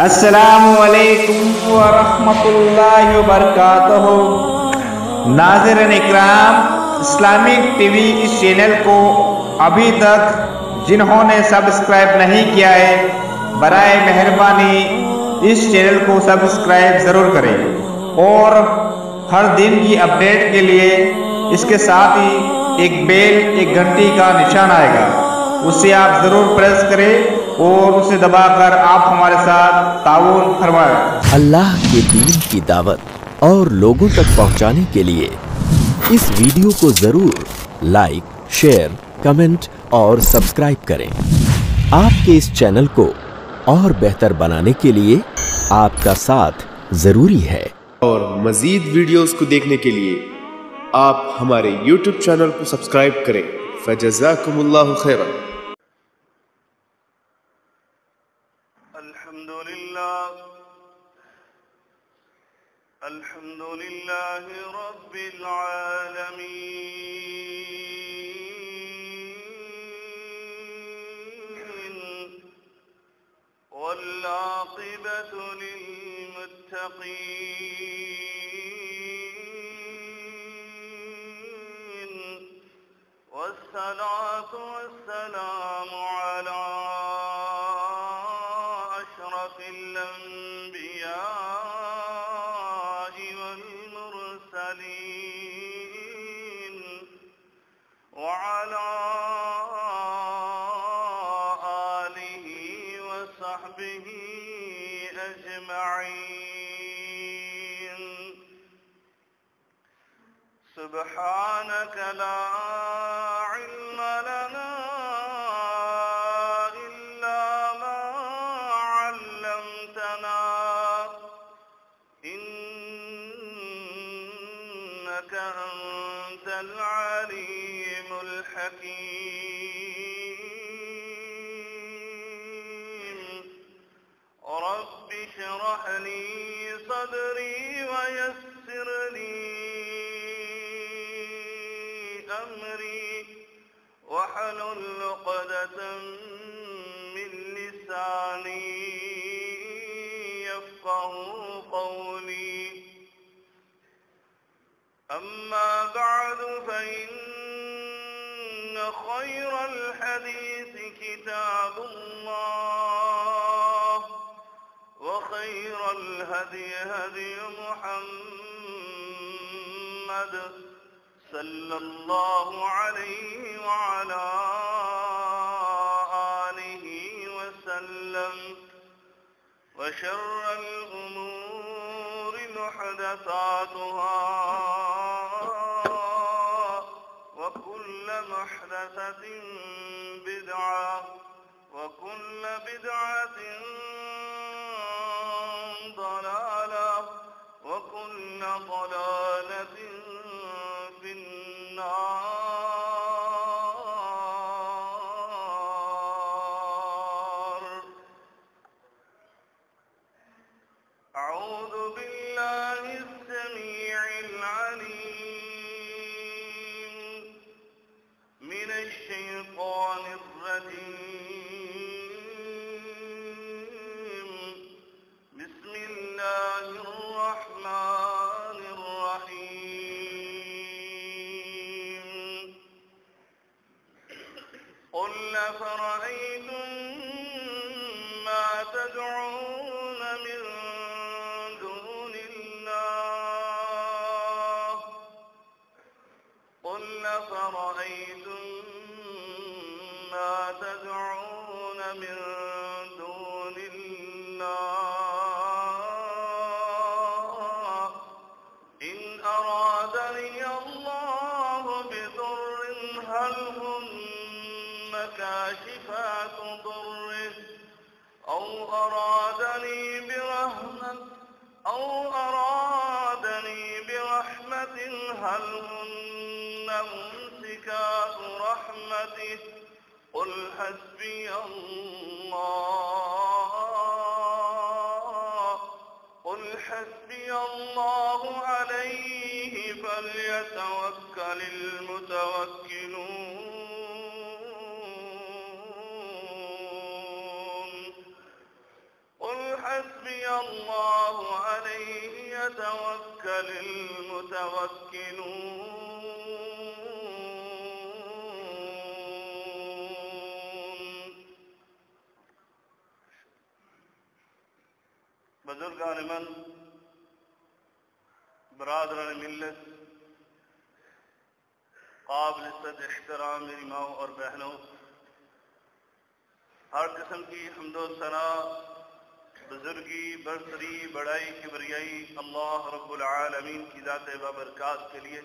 अस्सलामुअलैकुम वरहमतुल्लाहि वबरकातुहू। नाज़रीन इकराम, इस्लामिक टीवी इस चैनल को अभी तक जिन्होंने सब्सक्राइब नहीं किया है, बराए मेहरबानी इस चैनल को सब्सक्राइब ज़रूर करें और हर दिन की अपडेट के लिए इसके साथ ही एक बेल, एक घंटी का निशान आएगा, उसे आप ज़रूर प्रेस करें और उसे दबाकर आप हमारे साथ ताउन फरमाएं। अल्लाह के दीन की दावत और लोगों तक पहुंचाने के लिए इस वीडियो को जरूर लाइक, शेयर, कमेंट और सब्सक्राइब करें। आपके इस चैनल को और बेहतर बनाने के लिए आपका साथ जरूरी है। और मजीद वीडियोस को देखने के लिए आप हमारे YouTube चैनल को सब्सक्राइब करें। फजज़ाकुमुल्लाहु खैरन। अल्हम्दुलिल्लाह रब्बिल आलमीन वल आक़िबतु लिल मुत्तक़ीन वस्सलातु वस्सलामु अला अशरफिल अंबिया वअला आलिहि वसहबिहि अजमईन। सुब्हानक ला इल्म लना इल्ला मा अल्लमतना इन्नक अंतल अलीमुल हकीम। रब्बि इश्रह ली सदरी वयस्सिर ली अमरी वहलुल उक़दतम मिन लिसानी यफ़क़हू क़ौली। अम्मा बअद फ़इन्न खैरल हदीस किताबुल्लाह व खैरल हदी हदी मुहम्मद सल्लल्लाहु अलैहि व अला आलिहि वसल्लम व शर्रल उमूरि मुहदसातुहा वकुल्ल मुहदसतिन बिदअह वकुल्ल बिदअतिन ضلالة وكل ضلالة في النار. أعوذ بالله السميع العليم من الشيطان الرجيم. بسم الله الرحمن الرحيم. قل أفرأيتم ما تدعون من دون الله قل أفرأيتم ما تدعون من دون الله إن أرادني الله بضر هل هن كاشفات ضره أو أرادني برحمة هل هن ممسكات رحمته قل حسبي الله عليه فليتوكل المتوكلون. قل حسبي حسبي الله عليه يتوكل المتوكلون. بزرگان من، برادران ملت، قابل عزت احترام میری ماؤں اور بہنوں، ہر قسم کی حمد و ثنا، بزرگی، برتری، بڑائی، کبریائی اللہ رب العالمین کی ذات بابرکات کے لیے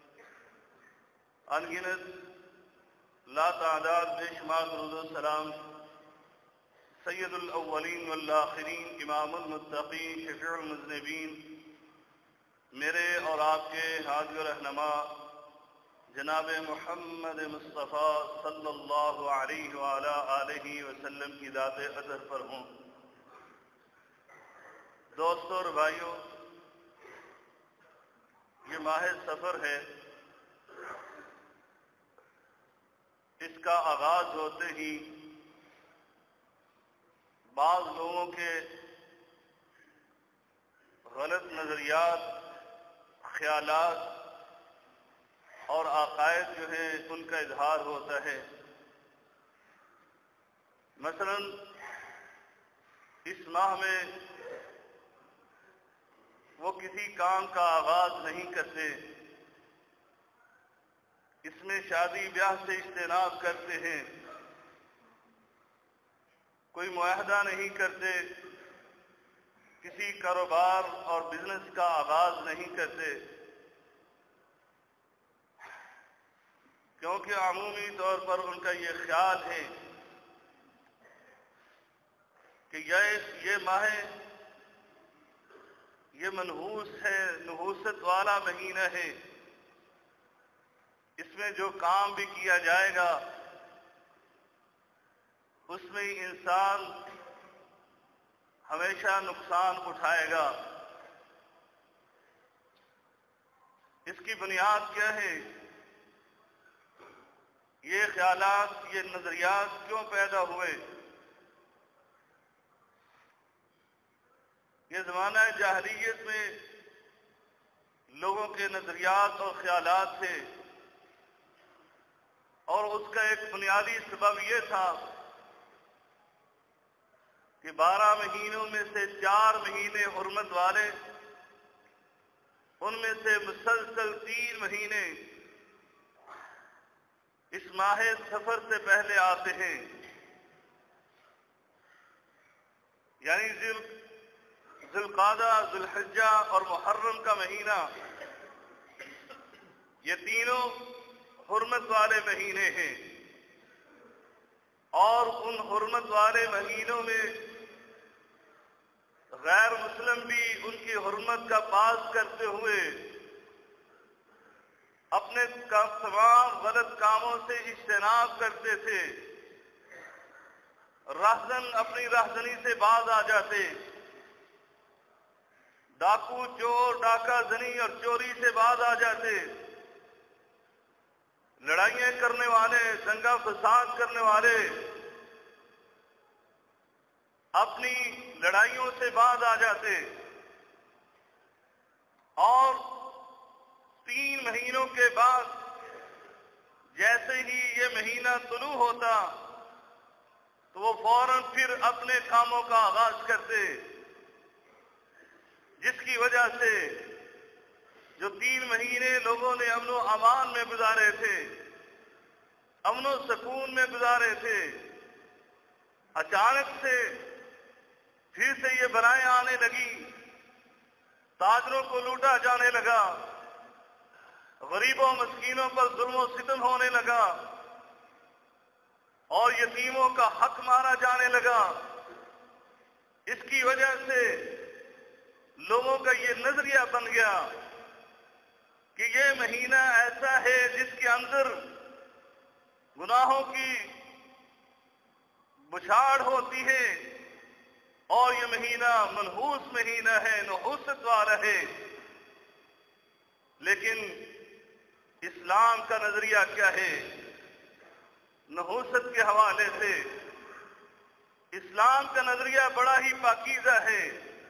انگنت لا تعداد بے شمار درود و سلام سید الاولین والآخرین، امام المتقین، شفیع المذنبین، میرے اور آپ کے ہادی و رہنما جناب محمد مصطفیٰ صلی اللہ علیہ وآلہ آلہ وسلم کی ذات اطہر پر ہوں۔ دوستوں اور بھائیوں، یہ ماہ سفر ہے، اس کا آغاز ہوتے ہی بعض لوگوں کے غلط نظریات، خیالات اور عقائد جو ہیں ان کا اظہار ہوتا ہے۔ مثلا اس ماہ میں وہ کسی کام کا آغاز نہیں کرتے، اس میں شادی بیاہ سے اجتناب کرتے ہیں، کوئی معاہدہ نہیں کرتے، کسی کاروبار اور بزنس کا آغاز نہیں کرتے، کیونکہ عمومی طور پر ان کا یہ خیال ہے کہ یہ ماہ یہ منحوس ہے، نحوست والا مہینہ ہے، اس میں جو کام بھی کیا جائے گا اس میں انسان ہمیشہ نقصان اٹھائے گا۔ اس کی بنیاد کیا ہے؟ یہ خیالات، یہ نظریات کیوں پیدا ہوئے؟ یہ زمانہ جاہلیت میں لوگوں کے نظریات اور خیالات تھے، اور اس کا ایک بنیادی سبب یہ تھا کہ 12 مہینوں میں سے 4 مہینے حرمت والے، ان میں سے مسلسل 3 مہینے اس ماہ سفر سے پہلے آتے ہیں، یعنی ذوالقعدہ، ذوالحجہ اور محرم کا مہینہ، یہ تینوں حرمت والے مہینے ہیں، اور ان حرمت والے مہینوں میں غیر مسلم بھی ان کی حرمت کا پاس کرتے ہوئے اپنے تمام غلط کاموں سے اجتناب کرتے تھے، رہزن اپنی رہزنی سے باز آ جاتے، ڈاکو، چور، ڈاکہ زنی اور چوری سے باز آ جاتے، لڑائیاں کرنے والے، دنگا فساد کرنے والے اپنی لڑائیوں سے باز آ جاتے، اور 3 مہینوں کے بعد جیسے ہی یہ مہینہ طلوع ہوتا تو وہ فوراً پھر اپنے کاموں کا آغاز کرتے، جس کی وجہ سے جو 3 مہینے لوگوں نے امن و امان میں گزارے تھے، امن و سکون میں گزارے تھے، اچانک سے پھر سے یہ بلائیں آنے لگی، تاجروں کو لوٹا جانے لگا، غریبوں مسکینوں پر ظلم و ستم ہونے لگا، اور یتیموں کا حق مارا جانے لگا۔ اس کی وجہ سے لوگوں کا یہ نظریہ بن گیا کہ یہ مہینہ ایسا ہے جس کے اندر گناہوں کی بچھاڑ ہوتی ہے، اور یہ مہینہ منحوس مہینہ ہے، نحوست والا ہے۔ لیکن اسلام کا نظریہ کیا ہے نحوست کے حوالے سے؟ اسلام کا نظریہ بڑا ہی پاکیزہ ہے۔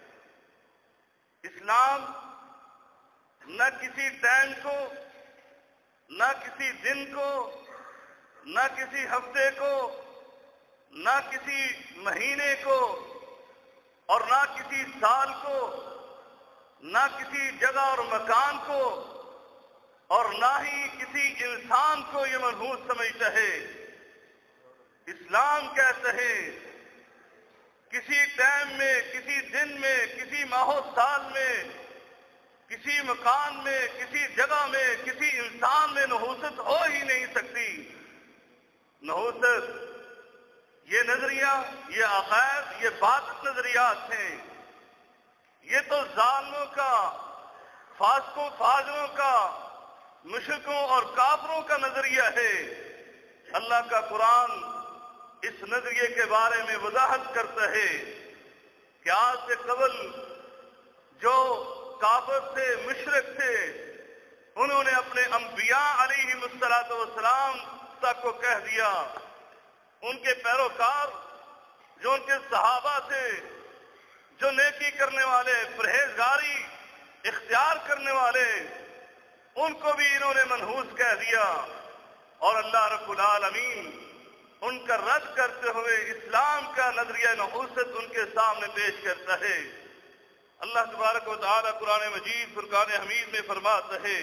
اسلام نہ کسی ٹائم کو، نہ کسی دن کو، نہ کسی ہفتے کو، نہ کسی مہینے کو، اور نہ کسی سال کو، نہ کسی جگہ اور مکان کو، اور نہ ہی کسی انسان کو یہ منحوس سمجھتا ہے۔ اسلام کہتا ہے کسی ٹائم میں، کسی دن میں، کسی ماہ و سال میں، کسی مکان میں، کسی جگہ میں، کسی انسان میں نحوست ہو ہی نہیں سکتی۔ نحوست یہ نظریہ، یہ عقائد، یہ باطل نظریات ہیں۔ یہ تو ظالموں کا، فاسقوں فاجروں کا، مشرکوں اور کافروں کا نظریہ ہے۔ اللہ کا قرآن اس نظریے کے بارے میں وضاحت کرتا ہے کہ آج سے قبل جو کافر تھے، مشرک تھے، انہوں نے اپنے انبیاء علیہم السلام تک کو کہہ دیا، ان کے پیروکار جو ان کے صحابہ تھے، جو نیکی کرنے والے، پرہیزگاری اختیار کرنے والے، ان کو بھی انہوں نے منحوس کہہ دیا۔ اور اللہ رب العالمین ان کا رد کرتے ہوئے اسلام کا نظریہ نحوست ان کے سامنے پیش کرتا ہے۔ اللہ تبارک و تعالی قرآن مجید فرقان حمید میں فرماتا ہے،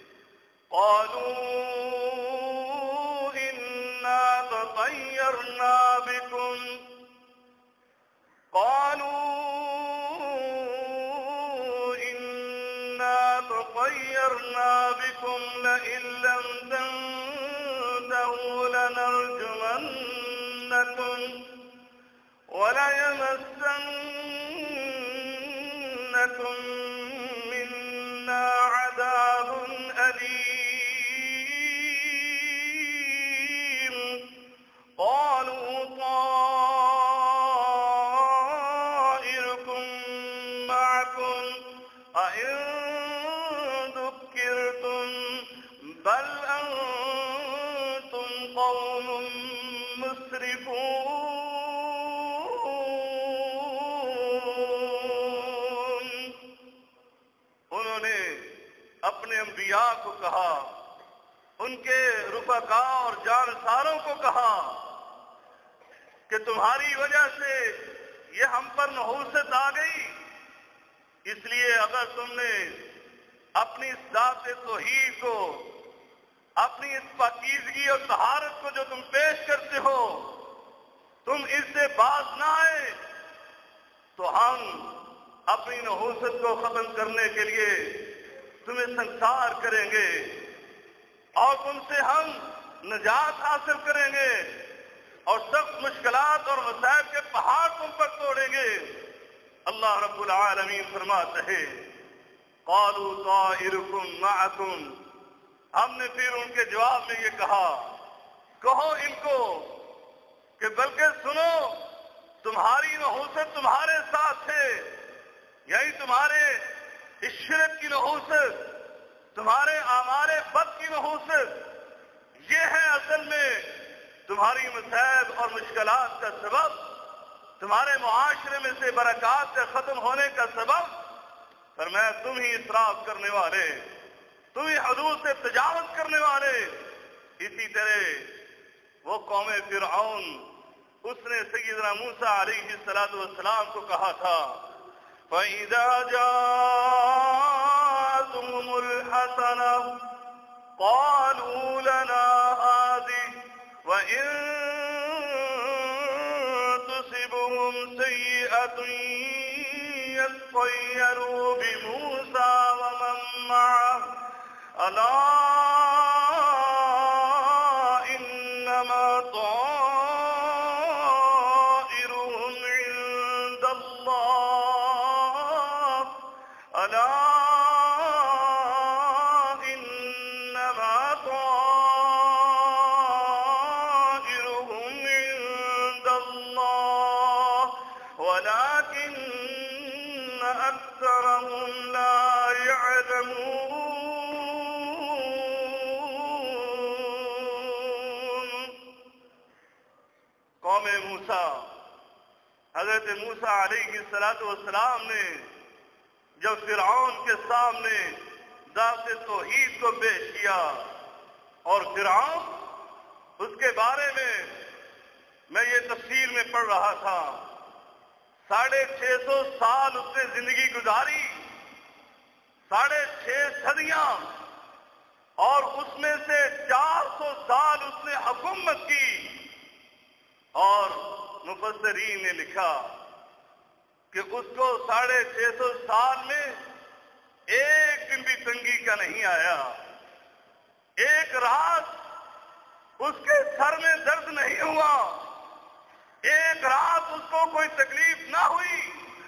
قالوا انا تطیرنا بکم، تطيرنا بكم لئن لم تنتهوا لنرجمنكم وليمسنكم منا عذاب أليم۔ قالوا طائركم معكم أئن بل أنتم قوم مسرفون۔ انہوں نے اپنے انبیاء کو کہا، ان کے رفقاء اور جانساروں کو کہا کہ تمہاری وجہ سے یہ ہم پر نحوست آ گئی، اس لیے اگر تم نے اپنی اس ذات توحید کو، اپنی اس پاکیزگی اور طہارت کو جو تم پیش کرتے ہو، تم اس سے باز نہ آئے تو ہم اپنی نحوست کو ختم کرنے کے لیے تمہیں سنسار کریں گے اور تم سے ہم نجات حاصل کریں گے اور سخت مشکلات اور مصائب کے پہاڑ تم پر توڑیں گے۔ اللہ رب العالمین فرماتا ہے، قالوا طائرکم معکم، ہم نے پھر ان کے جواب میں یہ کہا، کہو ان کو کہ بلکہ سنو، تمہاری نحوست تمہارے ساتھ ہے، یعنی تمہارے اس شرک کی نحوست، تمہارے اعمال بد کی نحوست، یہ ہے اصل میں تمہاری مصائب اور مشکلات کا سبب، تمہارے معاشرے میں سے برکات کے ختم ہونے کا سبب۔ فرمایا تم ہی اسراف کرنے والے، تم ہی حدود سے تجاوز کرنے والے۔ اسی طرح وہ قوم فرعون، اس نے سیدنا موسیٰ علیہ السلام کو کہا تھا، فَإِذَا جَاءَتْهُمُ الْحَسَنَةُ قَالُوا لَنَا هَٰذِهِ وَإِن تُصِبْهُمْ سَيِّئَةٌ يَطَّيَّرُوا بِمُوسَىٰ وَمَن مَّعَهُ أَلَا إِنَّمَا طَائِرُهُمْ عِندَ اللَّهِ أَلَا إِنَّمَا طَائِرُهُمْ عِندَ اللَّهِ وَلَٰكِنَّ أَكْثَرَهُمْ لَا يَعْلَمُونَ۔ قوم موسیٰ، حضرت موسیٰ علیہ السلام نے جب فرعون کے سامنے دعوت توحید کو پیش کیا، اور فرعون اس کے بارے میں یہ تفصیل میں پڑھ رہا تھا، 650 سال اس نے زندگی گزاری، 6.5 صدیاں، اور اس میں سے 400 سال اس نے حکومت کی۔ اور مفسرین نے لکھا کہ اس کو 650 سال میں ایک دن بھی تنگی کا نہیں آیا، ایک رات اس کے سر میں درد نہیں ہوا، ایک رات اس کو کوئی تکلیف نہ ہوئی۔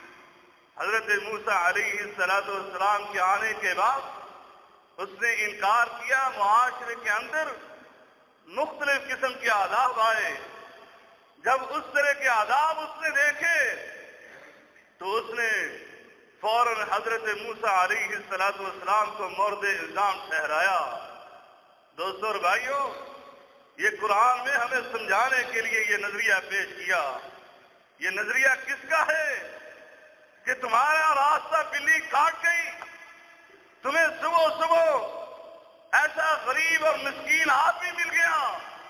حضرت موسیٰ علیہ السلام کے آنے کے بعد اس نے انکار کیا، معاشرے کے اندر مختلف قسم کے عذاب آئے۔ جب اس طرح کے عذاب اس نے دیکھے تو اس نے فوراً حضرت موسیٰ علیہ السلام کو مورد الزام ٹھہرایا۔ دوستو اور بھائیوں، یہ قرآن میں ہمیں سمجھانے کے لیے یہ نظریہ پیش کیا۔ یہ نظریہ کس کا ہے کہ تمہارا راستہ بلی کاٹ گئی، تمہیں صبح صبح ایسا غریب اور مسکین آدمی مل گیا،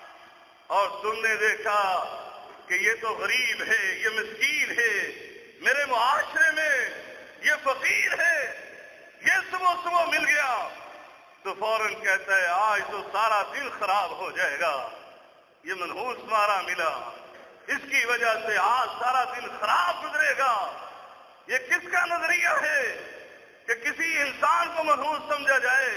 اور تم نے دیکھا کہ یہ تو غریب ہے، یہ مسکین ہے، میرے معاشرے میں یہ فقیر ہے، یہ صبح صبح مل گیا، تو فوراً کہتا ہے آج تو سارا دن خراب ہو جائے گا، یہ منحوس مارا ملا، اس کی وجہ سے آج سارا دن خراب گزرے گا۔ یہ کس کا نظریہ ہے کہ کسی انسان کو منحوس سمجھا جائے،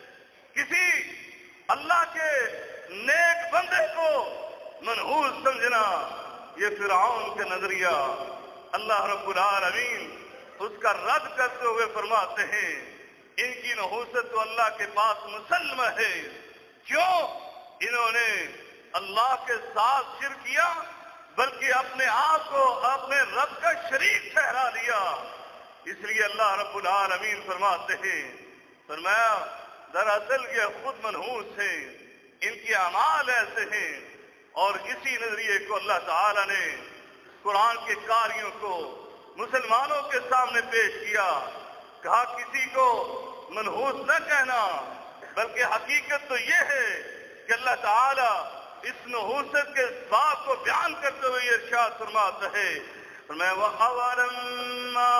کسی اللہ کے نیک بندے کو منحوس سمجھنا؟ یہ فرعون کا نظریہ۔ اللہ رب العالمین اس کا رد کرتے ہوئے فرماتے ہیں ان کی نحوست تو اللہ کے پاس مسلم ہے۔ کیوں؟ انہوں نے اللہ کے ساتھ شرک کیا، بلکہ اپنے آپ کو اپنے رب کا شریک ٹھہرا لیا۔ اس لیے اللہ رب العالمین فرماتے ہیں، فرمایا دراصل یہ خود منحوس ہیں، ان کے اعمال ایسے ہیں۔ اور اسی نظریے کو اللہ تعالی نے قرآن کے قاریوں کو مسلمانوں کے سامنے پیش کیا، کہا کسی کو منحوس نہ کہنا، بلکہ حقیقت تو یہ ہے کہ اللہ تعالی اس نحوست کے اسباب کو بیان کرتے ہوئے ارشاد فرماتا ہے، فرمایا وَأَوَلَمَّا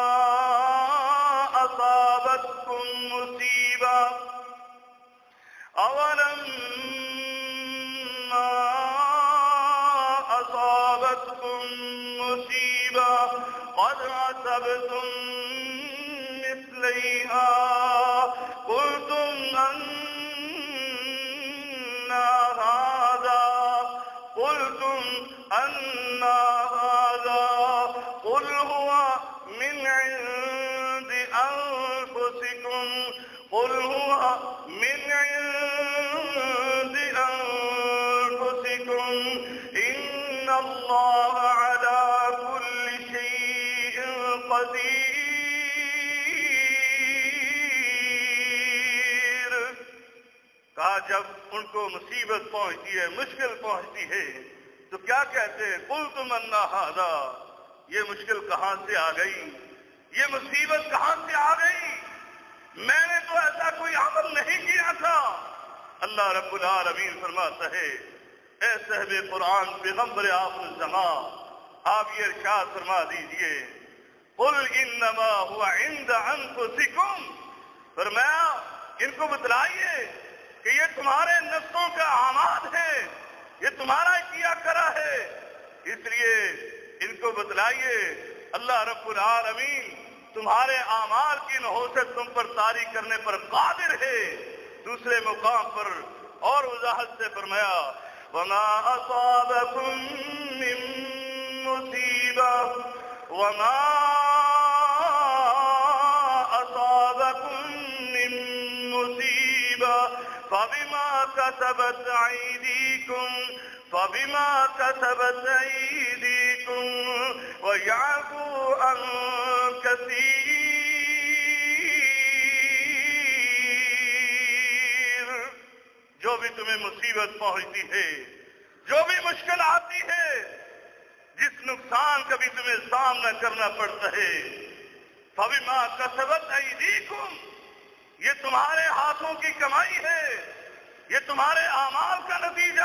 أَصَابَتْكُم مُّصِيبَةٌ أَوَلَمَّا أَصَابَتْكُم مُّصِيبَةٌ قَدْ أَصَبْتُم مِّثْلَيْهَا قُلْتُمْ أَنَّ هَٰذَا قُلْ هُوَ مِنْ عِندِ أَنفُسِكُمْ إِنَّ اللَّهَ عَلَىٰ كُلِّ شَيْءٍ قَدِيرٌ۔ کہا جب ان کو مصیبت پہنچتی ہے، مشکل پہنچتی ہے، تو کیا کہتے ہیں؟ قُلْتُمْ أَنَّ هَٰذَا، یہ مشکل کہاں سے آ گئی، یہ مصیبت کہاں سے آ گئی، میں نے تو ایسا کوئی عمل نہیں کیا تھا۔ اللہ رب العالمین فرماتا ہے، اے صاحب قرآن پیغمبر آخر الزمان، آپ یہ ارشاد فرما دیجئے، قُلْ إِنَّمَا هُوَ عِنْدَ أَنفُسِكُمْ، فرمایا ان کو بتلائیے کہ یہ تمہارے نفسوں کا اعمال ہے، یہ تمہارا کیا کرا ہے، اس لیے ان کو بتلائیے اللہ رب العالمین تمہارے اعمال کی نحوست تم پر طاری کرنے پر قادر ہے۔ دوسرے مقام پر اور وضاحت سے فرمایا وَمَا أَصَابَكُم مِّن مُّصِيبَةٍ فَبِمَا كَسَبَتْ أَيْدِيكُمْ وَيَعْفُو عَن كَثِيرٍ۔ جو بھی تمہیں مصیبت پہنچتی ہے، جو بھی مشکل آتی ہے، جس نقصان کا بھی تمہیں سامنا کرنا پڑتا ہے، फबिमा कसबत ऐदीकुम, ये तुम्हारे हाथों की कमाई है, ये तुम्हारे आमाल का नतीजा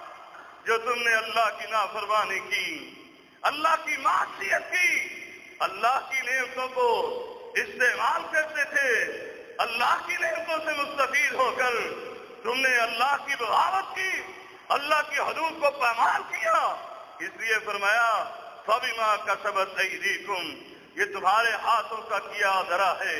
जो तुमने अल्लाह की नाफरमानी की, अल्लाह की मासियत की, अल्लाह की नेमतों को इस्तेमाल करते थे, अल्लाह की नेमतों से मुस्तफीद होकर तुमने अल्लाह की बगावत की, अल्लाह की हदूद को पामाल किया। इसलिए फरमाया फबिमा कसबत ऐदीकुम, ये तुम्हारे हाथों का किया धरा है।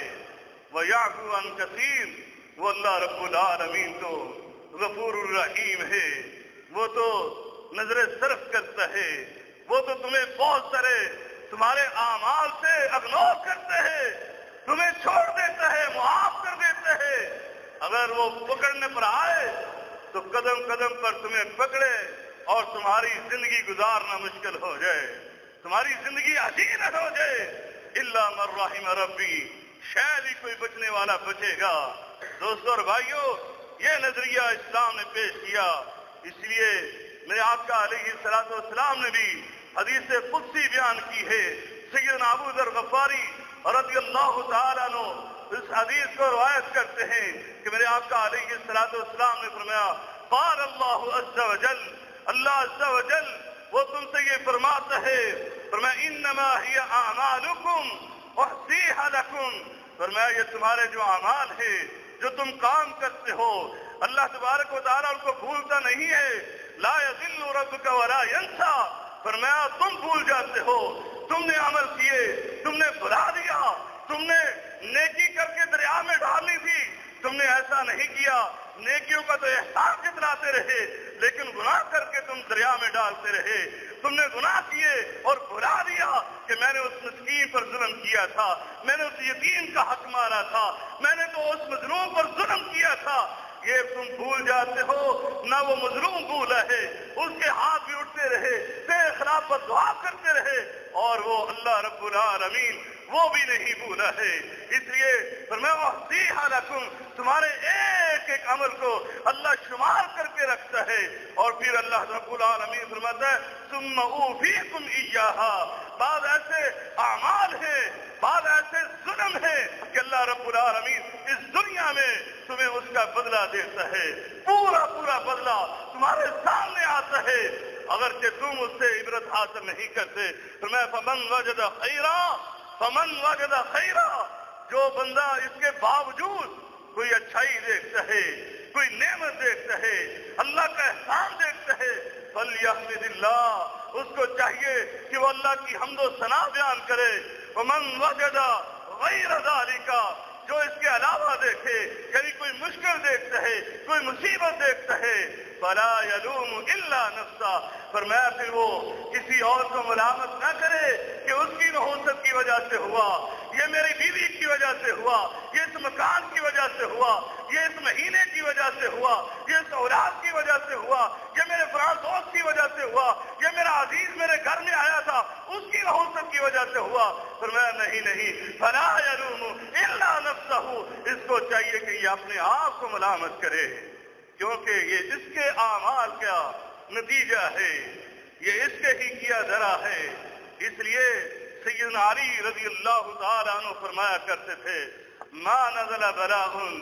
व याफू अन कसीर, वो अल्लाह रब्बुल आलमीन तो गफूरुर रहीम है, वो तो नजर सर्फ करता है, वो तो तुम्हें बहुत सारे तुम्हारे आमाल से अगनोर करते हैं, तुम्हें छोड़ देता है, मुआफ कर देता है। अगर वो पकड़ने पर आए तो कदम कदम पर तुम्हें पकड़े और तुम्हारी जिंदगी गुजारना मुश्किल हो जाए, तुम्हारी जिंदगी हसीन हो जाए। इल्ला मन रहिम रब्बी, शायद ही कोई बचने वाला बचेगा। दोस्तों और भाइयों, ये नजरिया इस्लाम ने पेश किया। इसलिए मेरे आका अलैहिस्सलातु वस्सलाम ने भी हदीस कुदसी बयान की है। सैयदना अबू ज़र गफ़ारी रज़ियल्लाहु तआला अन्हु इस हदीस को रिवायत करते हैं कि मेरे आका अलैहिस्सलातु वस्सलाम ने फरमाया, क़ाल अल्लाहु अज़्ज़ा व जल, अल्लाह अज़्ज़ा व जल वो तुमसे ये फरमाता है, फरमाया इन्नमा हिया अमालुकुम उहसीहा लकुम, फरमाया ये तुम्हारे जो अमाल है, जो तुम काम करते हो, अल्लाह तबारक व तआला उनको भूलता नहीं है। ला यज़िल्लु रब्बुका वला यंसा, फरमाया तुम भूल जाते हो, तुमने अमल किए, तुमने भुला दिया, तुमने नेकी करके दरिया में डालनी थी, तुमने ऐसा नहीं किया। नेकियों का तो एहसान जितलाते रहे, लेकिन गुनाह करके तुम दरिया में डालते रहे। तुमने गुनाह किए और भुला दिया कि मैंने उस मिस्कीन पर जुल्म किया था, मैंने उस यतीम का हक मारा था, मैंने तो उस मजलूम पर जुल्म किया था। ये तुम भूल जाते हो, ना वो मजलूम भूला है, उसके हाथ भी उठते रहे, तेरे खिलाफ बददुआ करते रहे, और वो अल्लाह रब्बुल आलमीन वो भी नहीं भूला है। इसलिए फरमाया उहसीहा लकुम, तुम्हारे एक एक अमल को अल्लाह शुमार करके रखता है। और फिर अल्लाह रब्बुल आलमीन फरमाता है सुम्मा ऊफीकुम इय्याहा, बाद ऐसे अमाल है, बाद ऐसे जुल्म है कि अल्लाह रब्बुल आलमीन इस दुनिया में तुम्हें उसका बदला देता है। पूरा पूरा बदला तुम्हारे सामने आता है, अगरचे तुम उससे इबरत हासिल नहीं करते। फरमाया फमन वजद खैरा, फमन वजद खैरा, जो बंदा इसके बावजूद कोई अच्छाई देखता है, कोई नेमत देखता है, अल्लाह का एहसान देखता है, फलयहमिदिल्लाह, उसको चाहिए कि वो अल्लाह की हम्दो सना बयान करे। वमन वजदा गैर ज़ालिका, जो इसके अलावा देखे, यानी कोई मुश्किल देखता है, कोई मुसीबत देखता है, फला यलूमु इल्ला नफ्सा, फरमाया फिर वो किसी और को मलामत न करे कि उसकी नहुसत की वजह से हुआ, ये मेरी बीवी की वजह से हुआ, ये इस मकान की वजह से हुआ, ये इस महीने की वजह से हुआ, ये इस औलाद की वजह से हुआ, ये मेरे फलां दोस्त की वजह से हुआ, ये मेरा अजीज मेरे घर में आया था उसकी नहुसत की वजह से हुआ। फरमाया नहीं नहीं, फला यलूमु इल्ला नफ्सहु, इसको चाहिए कि ये अपने आप को मलामत करे, क्योंकि ये इसके आमाल का नतीजा है, ये इसके ही किया धरा है। इसलिए सैयदना अली रज़ियल्लाहु तआला अन्हु फरमाया करते थे, मा नज़ला बलाउन,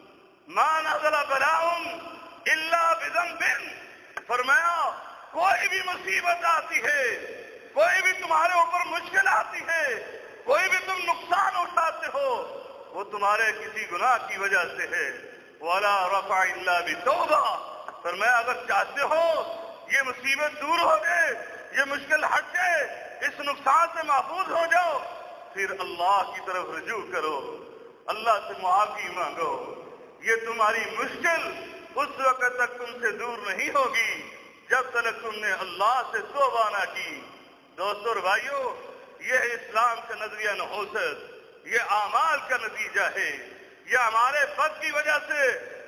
मा नज़ला बलाउन इल्ला बिज़ंबिन, फरमाया कोई भी मुसीबत आती है, कोई भी तुम्हारे ऊपर मुश्किल आती है, कोई भी तुम नुकसान उठाते हो, वो तुम्हारे किसी गुनाह की वजह से है। वाला रफा इल्ला बितौबा, फरमाया अगर चाहते हो ये मुसीबत दूर हो जाए, ये मुश्किल हट जाए, इस नुकसान से महफूज हो जाओ, फिर अल्लाह की तरफ रुजू करो, अल्लाह से मुआफी मांगो। ये तुम्हारी मुश्किल उस वक्त तक तुमसे दूर नहीं होगी जब तक तुमने अल्लाह से तौबा ना की। दोस्तों और भाइयों, यह इस्लाम का नजरिया नहुसत, ये आमाल का नतीजा है। ये हमारे बद की वजह से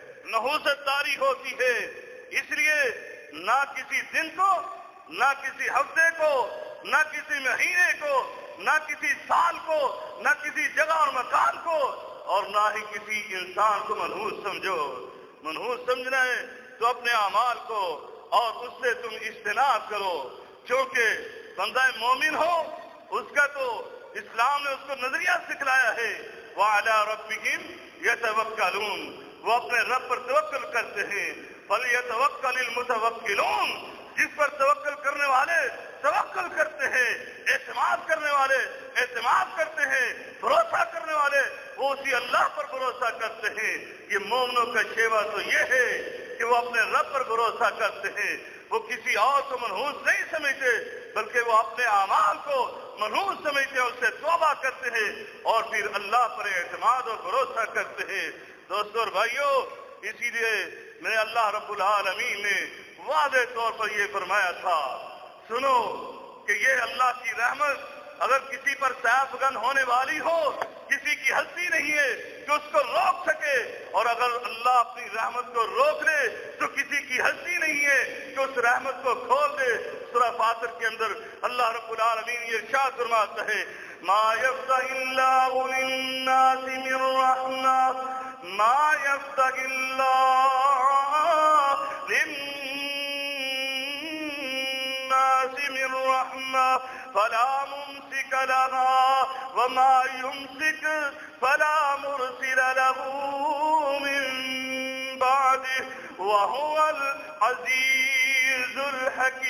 नहुसत तारी होती है। इसलिए ना किसी दिन को, ना किसी हफ्ते को, ना किसी महीने को, ना किसी साल को, ना किसी जगह और मकान को, और ना ही किसी इंसान को मनहूस समझो। मनहूस समझना है तो अपने अमाल को और उससे तुम इज्तिनाब करो, क्योंकि बंदा मोमिन हो उसका तो इस्लाम ने उसको नजरिया सिखलाया है, वअला रब्बिहिम यतवक्कलून, वो अपने रब पर तवक्कुल करते हैं। फलयतवक्कलिल मुतवक्किलून, जिस पर तवक्कुल करने वाले तवक्कुल करते हैं, एतमाद करने वाले एतमाद करते हैं, भरोसा करने वाले वो उसी अल्लाह पर भरोसा करते हैं। ये मोमिनों का शेवा तो ये है कि वो अपने रब पर भरोसा करते हैं, वो किसी और को मनहूस नहीं समझते, बल्कि वो अपने आमाल को मनहूस समझते हैं, उससे तौबा करते हैं और फिर अल्लाह पर एतमाद और भरोसा करते हैं। दोस्तों और भाइयों, इसीलिए मेरे अल्लाह रब्बुल आलमीन ने वादे तौर पर यह फरमाया था, सुनो कि ये अल्लाह की रहमत अगर किसी पर सैफगन होने वाली हो, किसी की हस्ती नहीं है कि उसको रोक सके, और अगर अल्लाह अपनी रहमत को रोक ले तो किसी की हस्ती नहीं है कि उस रहमत को खोल दे। सूरह फातिर के अंदर अल्लाह रब्बुल आलमीन ये इरशाद फरमाता है, मा यफ्तहिल्लाहु लिन्नासि मिन रहमा, मा यफ्तहिल्लाहु लिन्नासि मिन रहमा फला मुमसिक लहा वमा युमसिक फला मुरसिल लहू मिन बादिह वहुवल अजीजुल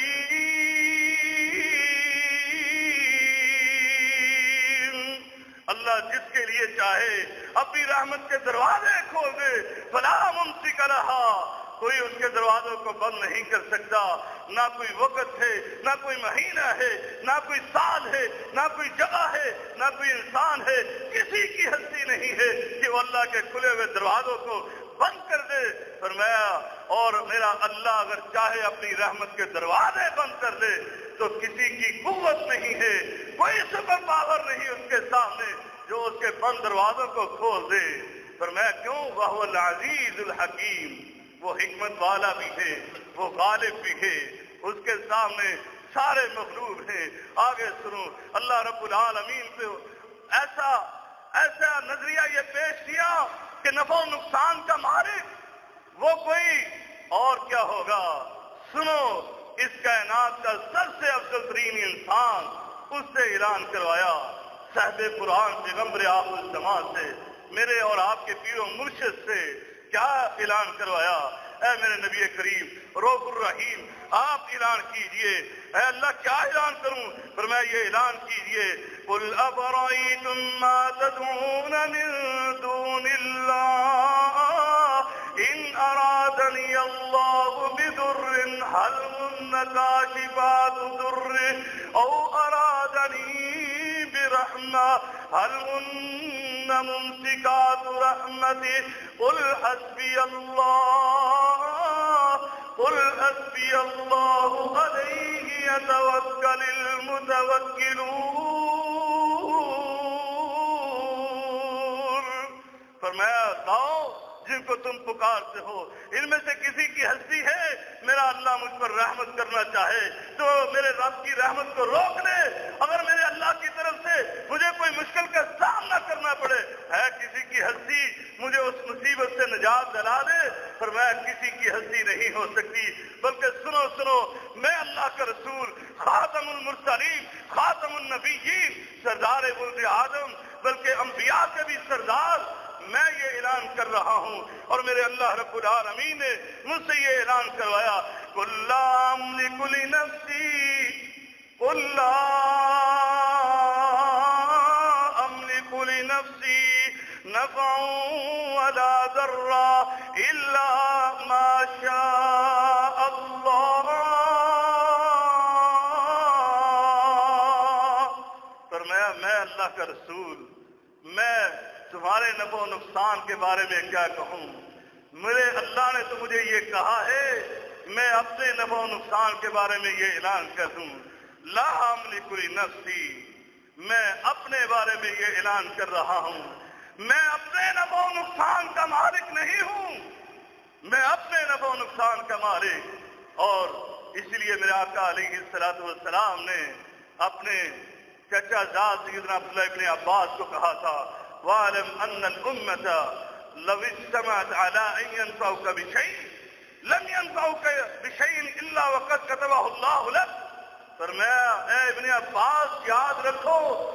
हकीम। अल्लाह जिसके लिए चाहे अपनी रहमत के दरवाजे खोल दे, फला मुमसिक लहा, कोई उसके दरवाजों को बंद नहीं कर सकता। ना कोई वक्त है, ना कोई महीना है, ना कोई साल है, ना कोई जगह है, ना कोई इंसान है, किसी की हस्ती नहीं है कि वो अल्लाह के खुले हुए दरवाजों को बंद कर दे। फरमाया, और मेरा अल्लाह अगर चाहे अपनी रहमत के दरवाजे बंद कर दे तो किसी की कुव्वत नहीं है, कोई सुपर पावर नहीं उसके सामने जो उसके बंद दरवाजों को खोल दे। फरमाया क्यों? वहुवल अजीजुल हकीम, वो हिकमत वाला भी है, वो गालिब भी है, उसके सामने सारे मखलूक हैं। आगे सुनो, अल्लाह रब्बुल आलमीन पे ऐसा ऐसा नजरिया ये पेश किया कि नफा नुकसान का मालिक वो कोई और क्या होगा। सुनो, इस कायनात का सबसे अफजल तरीन इंसान, उससे ऐलान करवाया साहिब कुरान पैगंबर आखिर ज़मान से, मेरे और आपके पीरो मुर्शिद से क्या ऐलान करवाया? ऐ मेरे नबी करीम रऊफुर रहीम, आप ऐलान कीजिए। ऐ अल्लाह क्या ऐलान करूं? फरमाया ये ऐलान कीजिए, कुल अफराइतुम मा तदऊन मिन दूनिल्लाह इन अरादनी अल्लाहु बिदुर्रिन हल हुन्न काशिफातु दुर्रि औ अरादनी बिरहमा हल हुन्न मुमसिकातु रहमति कुल हस्बी अल्लाहु अलैहि यतवक्कलिल मुतवक्किलून। फरमाया, बताओ जिनको तुम पुकारते हो इनमें से किसी की हस्ती है, मेरा अल्लाह मुझ पर रहमत करना चाहे तो मेरे रब की रहमत को रोक ले। अगर मेरे अल्लाह की तरफ से मुझे कोई मुश्किल का सामना करना पड़े, है किसी की हस्ती मुझे उस मुसीबत से निजात दिला दे? पर मैं किसी की हस्ती नहीं हो सकती। बल्कि सुनो सुनो, मैं अल्लाह का रसूल, खातमुल मुरसलीन, खातमुन नबीयीन, सरदार बुल्द आदम, बल्कि अंबिया के भी सरदार, मैं ये ऐलान कर रहा हूं और मेरे अल्लाह रब्बुल आलमीन ने मुझसे ये ऐलान करवाया, कुल्ला अमलिकु लिनफ्सी, कुल्ला अमलिकु लिनफ्सी नफ़अन वला दर्रा इल्ला मा शाअ अल्लाह। फरमाया, मैं अल्लाह का रसूल, मैं तुम्हारे नफो नुकसान के बारे में क्या कहूं? मेरे अल्लाह ने तो मुझे ये कहा है, मैं अपने नफो नुकसान के बारे में ये ऐलान कर दूं, ला अमलिकु लिनफ्सी, मैं अपने बारे में ये ऐलान कर रहा हूं, मैं अपने नफो नुकसान का मालिक नहीं हूं, मैं अपने नफो नुकसान का मालिक। और इसलिए मेरे आका अलैहिस्सलातु वस्सलाम ने अपने चचा जाद सय्यदना अब्दुल्लाह इब्न अब्बास को कहा था, वालम अन्नल उम्मता लव इज्तमअत अला अन यनफउका बिशैइन लम यनफउका बिशैइन इल्ला वक़द कतबहु अल्लाहु लक। फरमाया, ए इब्न अब्बास याद रखो,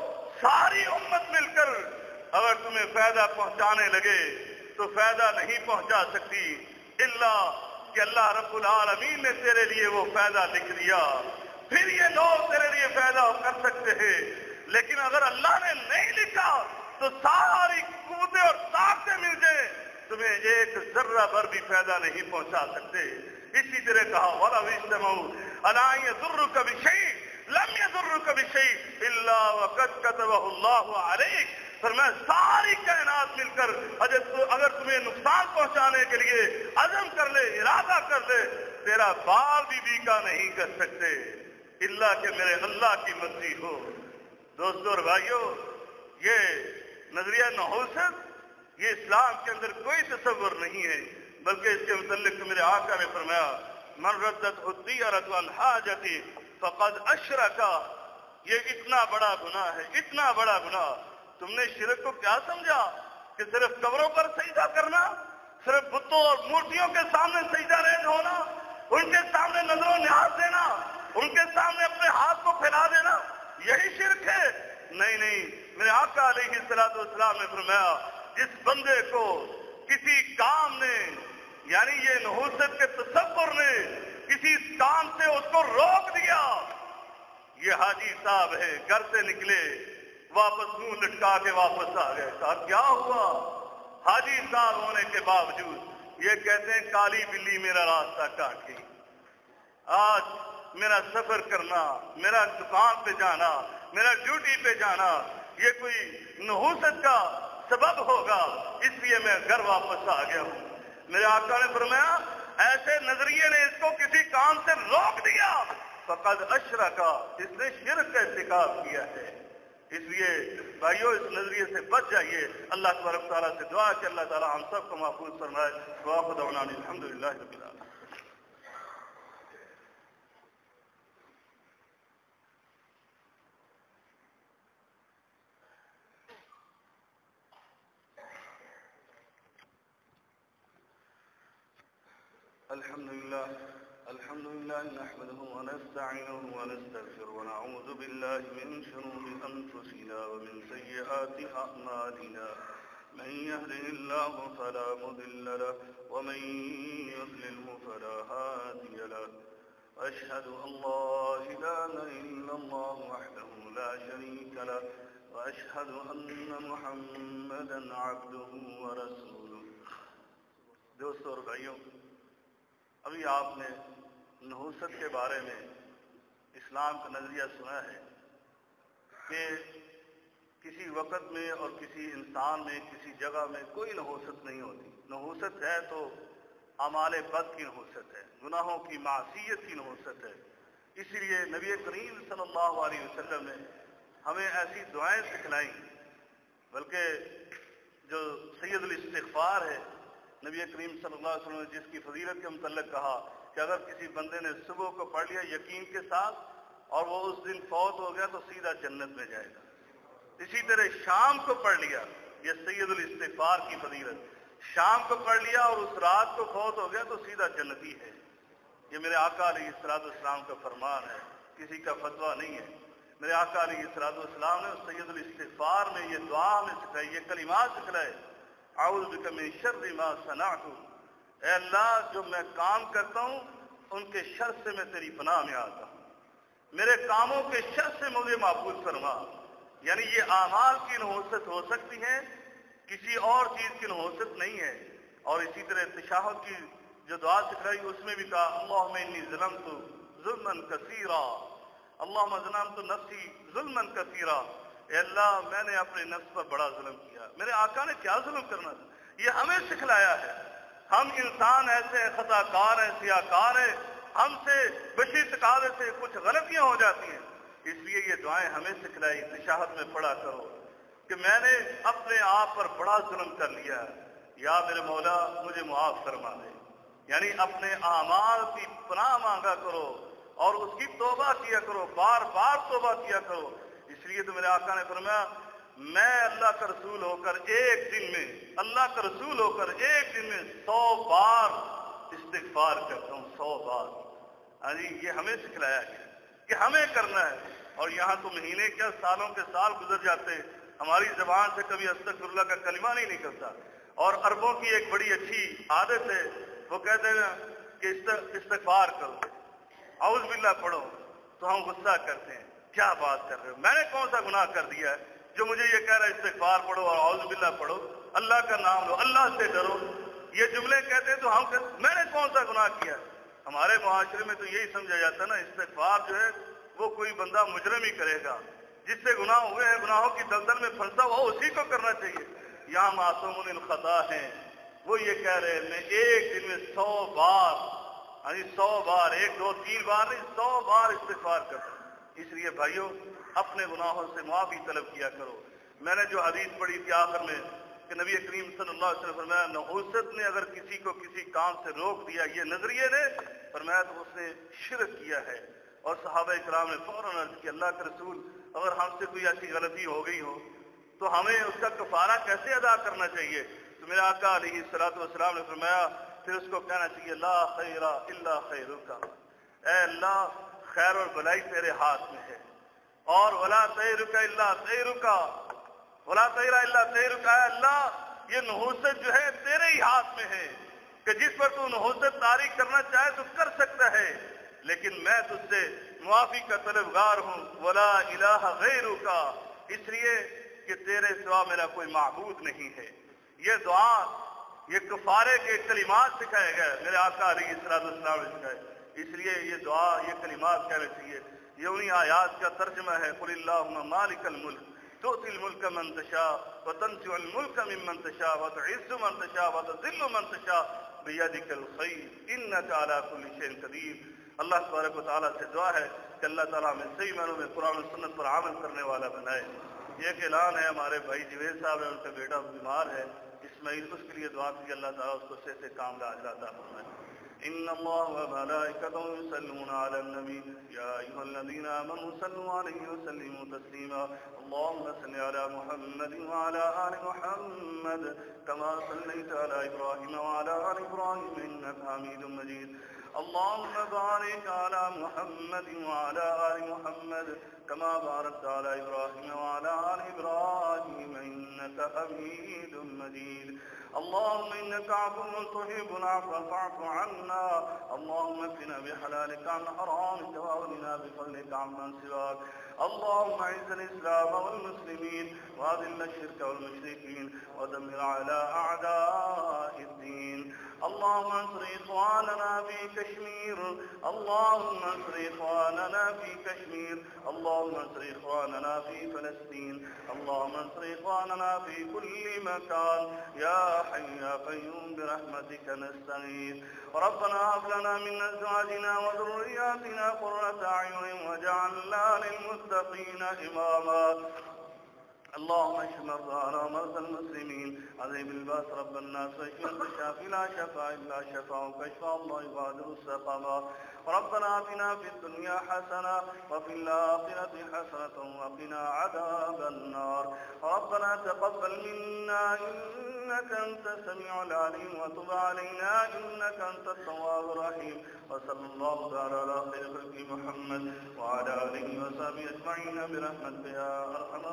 सारी उम्मत मिलकर अगर तुम्हें फायदा पहुंचाने लगे तो फायदा नहीं पहुंचा सकती, इल्ला कि अल्लाह रब्बुल आलमीन ने तेरे लिए वो फायदा लिख दिया, फिर ये लोग तेरे लिए फायदा कर सकते हैं। लेकिन अगर अल्लाह ने नहीं लिखा तो सारी कुव्वतें और ताकतें मिल जाए, तुम्हें एक जर्रा भर भी फायदा नहीं पहुंचा सकते। इसी तरह कहा वाला विस्तमऊ अला यज़ुर्रुका बिशै लम यज़ुर्रुका बिशै इल्ला वक़द कतबहु अल्लाहु अलैक। फरमाया सारी कायनात मिलकर अगर तुम्हें नुकसान पहुंचाने के लिए अज़म कर ले, इरादा कर ले, तेरा बाल भी का नहीं कर सकते इल्ला कि मेरे अल्लाह की मर्जी हो। दोस्तों और भाइयों, ये नजरिया नहूसत ये इस्लाम के अंदर कोई तसव्वुर नहीं है, बल्कि इसके मुतल्लिक मेरे आका ने फरमाया मन रद्दत उद्दियरत अन हाजती फक़द अशरका। ये इतना बड़ा गुनाह है, इतना बड़ा गुनाह। तुमने शिरक को क्या समझा कि सिर्फ कब्रों पर सजदा करना, सिर्फ बुतों और मूर्तियों के सामने सजदा रेज होना, उनके सामने नजरों न्याज देना, उनके सामने अपने हाथ को फैला देना, यही शिरक है? नहीं नहीं, मेरे आका अलैहिस्सलातु वस्सलाम ने फरमाया जिस बंदे को किसी काम ने, यानी ये नहूसत के तसव्वुर ने किसी काम से उसको रोक दिया, ये हाजी साहब है, घर से निकले, वापस मुंह लटका के वापस आ गए। कहा क्या हुआ? हाजी साहब होने के बावजूद ये कहते हैं काली बिल्ली मेरा रास्ता काट गई। आज मेरा सफर करना, मेरा दुकान पे जाना, मेरा ड्यूटी पे जाना, ये कोई नहूसत का सबब होगा, इसलिए मैं घर वापस आ गया हूं। मेरे आका ने फरमाया ऐसे नजरिए ने इसको किसी काम से रोक दिया, फक़द अशरका, इसने शिर्क का इर्तिकाब किया है। इसलिए भाइयों इस नजरिए से बच जाइए। अल्लाह तबारक तआला से दुआ कि अल्लाह ताला हम सबको महफूज फरमाए। दुआ खुदा अल्हम्दुलिल्लाह रब्बिल आलमीन। अल्हम्दुलिल्लाह नहमदुहु व नस्तईनुहु व नस्तगफिरुहु व नऊज़ु बिल्लाहि मिन शुरूरि अनफुसिना व मिन सय्यिआति अअमालिना मन यहदिहिल्लाहु फला मुदिल्ल लहु व मन युद्लिल्हु फला हादिय लहु। अशहदु अल्ला इलाहा इल्लल्लाहु वहदहु ला शरीका लहु व अशहदु अन्न मुहम्मदन अब्दुहु व रसूलुहु। दोस्तों और भाइयों, अभी आपने नहूसत के बारे में इस्लाम का नजरिया सुना है कि किसी वक़्त में और किसी इंसान में, किसी जगह में कोई नहूसत नहीं होती। नहूसत है तो अमाले बद की नहूसत है, गुनाहों की मासियत की नहूसत है। इसलिए नबी करीम सल्लल्लाहु अलैहि वसल्लम ने हमें ऐसी दुआएं सिखलाई, बल्कि जो सैयदुल इस्तिग़फ़ार है, नबी करीम सल्लल्लाहु अलैहि वसल्लम ने जिसकी फजीलत के मुतल्लिक़ कहा कि अगर किसी बंदे ने सुबह को पढ़ लिया यकीन के साथ और वो उस दिन फौत हो गया तो सीधा जन्नत में जाएगा। इसी तरह शाम को पढ़ लिया, ये सैयदुल इस्तिग़फ़ार की फजीलत, शाम को पढ़ लिया और उस रात को फौत हो गया तो सीधा जन्नती है। ये मेरे आका अलैहिस्सलातु वस्सलाम का फरमान है, किसी का फतवा नहीं है। मेरे आका अलैहिस्सलातु वस्सलाम ने सैयदुल इस्तिग़फ़ार में ये दुआ हमें सिखाई, ये कलिमात सिखाए, औज़ु बिका मिन शर्रि मा सनअतु, ऐ अल्लाह जो मैं काम करता हूँ उनके शर से मैं तेरी पनाह में आता हूँ, मेरे कामों के शर से मुझे महफूज फरमा। यानी ये आमाल की नहूसत हो सकती है, किसी और चीज की नहूसत नहीं है। और इसी तरह तशहुद की जो दुआ सिखाई उसमें भी कहा अल्लाहुम्मा इन्नी ज़लमतु ज़ुल्मन कसीरा, अल्लाहुम्मा ज़लमतु नफ्सी ज़ुल्मन कसीरा, ए अल्लाह मैंने अपने नफ्स पर बड़ा जुल्म किया। मेरे आका ने क्या जुल्म करना था, ये हमें सिखलाया है। हम इंसान ऐसे खताकार हैं, सियाकार हैं, हमसे बशी तकावे से कुछ गलतियां हो जाती हैं, इसलिए ये दुआएं हमें सिखलाई। तशहुद में पढ़ा करो कि मैंने अपने आप पर बड़ा जुल्म कर लिया, या मेरे मौला मुझे मुआफ फरमा दे। यानी अपने आमाल की पनाह मांगा करो और उसकी तौबा किया करो, बार बार तौबा किया करो। इसलिए तो मेरे आका ने फरमाया मैं अल्लाह का रसूल होकर एक दिन में, अल्लाह का रसूल होकर एक दिन में 100 बार इस्तिग़फ़ार करता हूँ, 100 बार। हाँ जी, ये हमें सिखलाया गया कि हमें करना है। اور یہاں تو مہینے کیا سالوں کے سال گزر جاتے، ہماری زبان سے کبھی استغفر اللہ کا کلمہ نہیں نکلتا۔ اور عربوں کی ایک بڑی اچھی عادت ہے، وہ کہتے ہیں کہ استغفار کرو، اعوذ باللہ پڑھو، تو ہم غصہ کرتے ہیں، کیا بات کر رہے ہو، میں نے کون سا گناہ کر دیا ہے جو مجھے یہ کہہ رہا ہے استغفار پڑھو اور اعوذ باللہ پڑھو، اللہ کا نام لو، اللہ سے ڈرو، یہ جملے کہتے ہیں تو ہم کہتے ہیں میں نے کون سا گناہ کیا ہے۔ ہمارے معاشرے میں تو یہی سمجھا جاتا ہے نا، استغفار جو ہے وہ کوئی بندہ مجرم ہی کرے گا، جس سے گناہ ہوئے ہیں، گناہوں کی دلدل میں پھنسا ہوا اسی کو کرنا چاہیے۔ یہاں معصوم الخطا ہیں، وہ یہ کہہ رہے ہیں میں ایک دن میں 100 بار، 100 بار، 1 2 3 بار نہیں، 100 بار استغفار کرتا ہوں۔ اس لیے بھائیوں اپنے گناہوں سے معافی طلب کیا کرو۔ میں نے جو حدیث پڑھی تھی آخر میں کہ نبی کریم صلی اللہ علیہ وسلم فرمایا نحوست نے اگر کسی کو کسی کام سے روک دیا، یہ نظریے نے فرمایا تو اس نے شرک کیا ہے۔ اور صحابہ کرام نے فوراً عرض کیا اللہ کے رسول اگر ہم سے کوئی ایسی غلطی ہو گئی ہو تو ہمیں اس کا کفارہ کیسے ادا کرنا چاہیے؟ تو میرے آقا علیہ الصلوۃ والسلام نے فرمایا پھر اس کو کہنا چاہیے لا خیر الا خیرک، اے اللہ خیر اور بھلائی تیرے ہاتھ میں ہے، اور ولا خیرک الا خیرک، ولا خیر الا خیرک، اے اللہ یہ نحوست جو ہے تیرے ہی ہاتھ میں ہے کہ جس پر تو نحوست طاری کرنا چاہے تو کر سکتا ہے، لیکن میں تجھ سے معافی کا طلبگار ہوں، ولا الہ غیرک، اس لیے کہ تیرے سوا میرا کوئی معبود نہیں ہے۔ یہ دعا، یہ کفارے کے کلمات سکھائے گئے، میرے آقا علیہ الصلوۃ والسلام نے سکھائے، اس لیے یہ دعا، یہ کلمات کہنے چاہیے۔ یہ انہی آیات کا ترجمہ ہے قل اللہم مالک الملک تؤتی الملک من تشاء وتنزع الملک ممن تشاء وتعز من تشاء وتذل من تشاء بیدک الخیر انک علی کل شیء قدیر۔ اللہ تبارک و تعالیٰ سے دعا ہے کہ اللہ تعالیٰ ہمیں صحیح معنوں میں قرآن و سنت پر عمل کرنے والا بنائے۔ یہ ایک اعلان ہے، ہمارے بھائی جوید صاحب ہیں، ان کا بیٹا بیمار ہے اسماعیل، اس کے لیے دعا کی اللہ تعالیٰ اس کو صحت سے کام لا عطا فرمائے۔ ان اللہ وملائکتہ یصلون علی النبی یا ایھا الذین آمنوا صلوا علیہ وسلموا تسلیما اللهم صل علی محمد وعلى آل محمد كما صليت على إبراهيم وعلى آل إبراهيم إنك حميد مجيد اللهم بارك على محمد وعلى آل محمد كما باركت على إبراهيم وعلى آل إبراهيم إنك حميد مجيد اللهم إنك عفو تحب العفو فاعف عنا اللهم اكفنا بحلالك عن حرامك واغننا بفضلك عمن سواك اللهم اعز الإسلام والمسلمين وأذل الشرك والمشركين ودمر على أعداء الدين اللهم انصر إخواننا في كشمير اللهم انصر إخواننا في كشمير اللهم انصر إخواننا في فلسطين اللهم انصر إخواننا في كل مكان يا حي يا قيوم برحمتك نستغيث ربنا هب لنا من أزواجنا وذرياتنا قرة أعين واجعلنا للمتقين إماما اللهم اشف مرضانا ومرضى المسلمين عذب الباس رب الناس واشف انت الشافي لا شفاء الا شفاءك اشفى الله يغادر السقما ربنا آتنا في الدنيا حسنة وفي الآخرة حسنة وقنا عذاب النار ربنا تقبل منا إنك أنت السميع العليم وتب علينا إنك أنت التواب الرحيم وصلى الله تعالى على خير خلق محمد وعلى آله وصحبه أجمعين برحمتك يا أرحم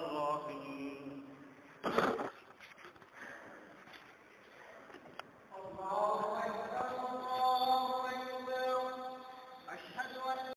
الراحمين.